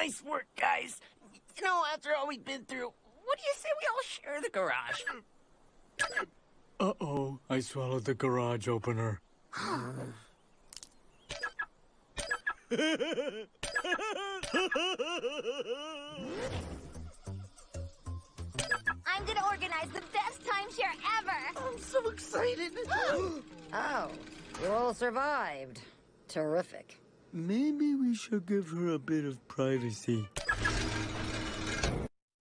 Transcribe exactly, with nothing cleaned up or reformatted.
Nice work, guys. You know, after all we've been through, what do you say we all share the garage? Uh-oh, I swallowed the garage opener. I'm gonna organize the best timeshare ever! I'm so excited! Oh, you all survived. Terrific. Maybe we should give her a bit of privacy.